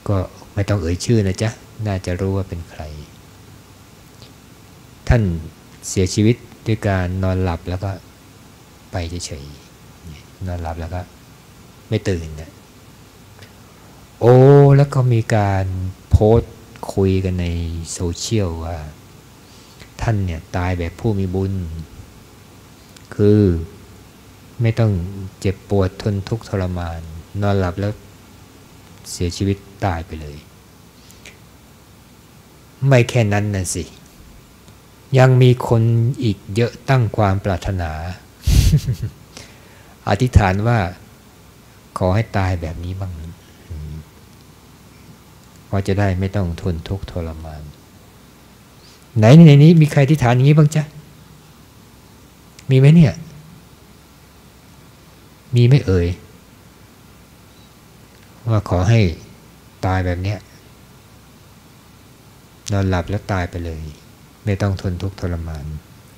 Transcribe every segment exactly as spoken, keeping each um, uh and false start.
ก็ไม่ต้องเอ่ยชื่อนะจ๊ะน่าจะรู้ว่าเป็นใครท่านเสียชีวิตด้วยการนอนหลับแล้วก็ไปเฉยๆนอนหลับแล้วก็ไม่ตื่นนะโอ้แล้วก็มีการโพสต์คุยกันในโซเชียลว่าท่านเนี่ยตายแบบผู้มีบุญคือไม่ต้องเจ็บปวดทนทุกข์ทรมานนอนหลับแล้วเสียชีวิตตายไปเลยไม่แค่นั้นน่ะสิยังมีคนอีกเยอะตั้งความปรารถนา อธิษฐานว่าขอให้ตายแบบนี้บ้างพอจะได้ไม่ต้องทนทุกข์ทรมานไหนในนี้มีใครอธิษฐานอย่างนี้บ้างจ๊ะมีไหมเนี่ยมีไม่เอ่ยว่าขอให้ตายแบบเนี้ยนอนหลับแล้วตายไปเลยไม่ต้องทนทุกข์ทรมาน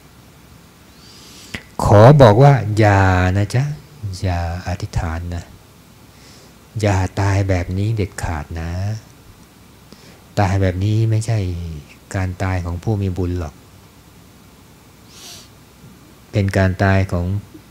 ขอบอกว่าอย่านะจ๊ะอย่าอธิษฐานนะอย่าตายแบบนี้เด็ดขาดนะตายแบบนี้ไม่ใช่การตายของผู้มีบุญหรอกเป็นการตายของ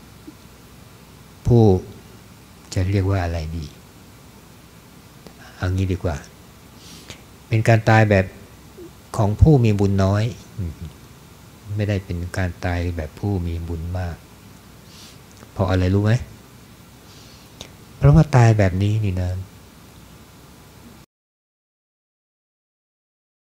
ผู้จะเรียกว่าอะไรดีเอางี้ดีกว่าเป็นการตายแบบของผู้มีบุญน้อยไม่ได้เป็นการตายแบบผู้มีบุญมากเพราะอะไรรู้ไหมเพราะว่าตายแบบนี้นี่นะ